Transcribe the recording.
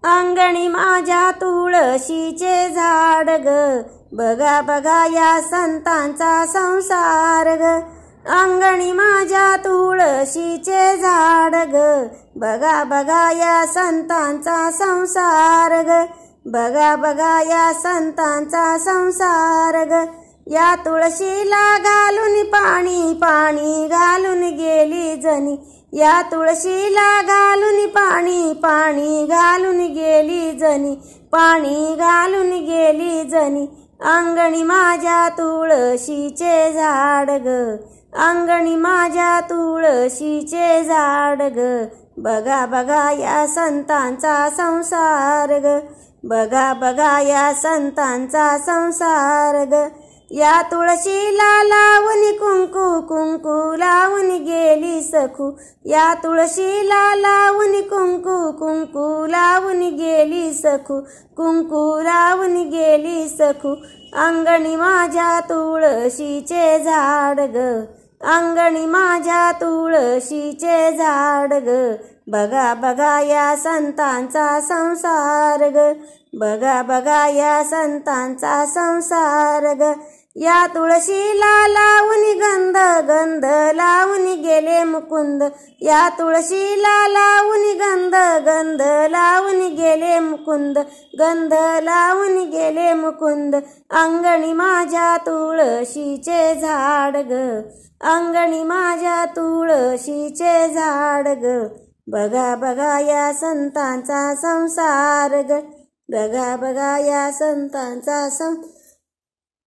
अंगणी माझ्या तुळशीचे झाड ग, बघा बघा या संतांचा संसार ग. अंगणी माझ्या तुळशीचे झाड ग, बघा बघा या संतांचा संसार ग. बघा बघा या संतांचा संसार ग. या तुळशीला घालून पाणी, पाणी घालून गेली जनी. या तुळशीला घालून पाणी, पाणी घालून गेली जनी. पाणी घालून गेली जनी. अंगणी माझ्या तुळशीचे झाड ग, अंगणी माझ्या तुळशीचे झाड ग, बघा बघा या संतांचा संसार ग. बघा बघा या संतांचा संसार ग. या तुळशीला लावून कुंकू, कुंकू लावून गेली सखू. या तुळशीला लावून कुंकू, कुंकू लावून गेली सखू. कुंकू लावून गेली सखू. अंगणी माझ्या तुळशीचे झाड ग, अंगणी माझ्या तुळशीचे झाड ग, बघा बघा या संतांचा संसार ग. बघा बघा या संतांचा संसार ग. या तुळशीला लावून गंध, गंध लावून गेले मुकुंद. या तुळशीला लावून गंध, गंध लावून गेले मुकुंद. गंध लावून गेले मुकुंद. अंगणी माझ्या तुळशीचे झाड ग, अंगणी माझ्या तुळशीचे झाड ग, बघा बघा या संतांचा संसार ग. बघा बघा या संतांचा संसार.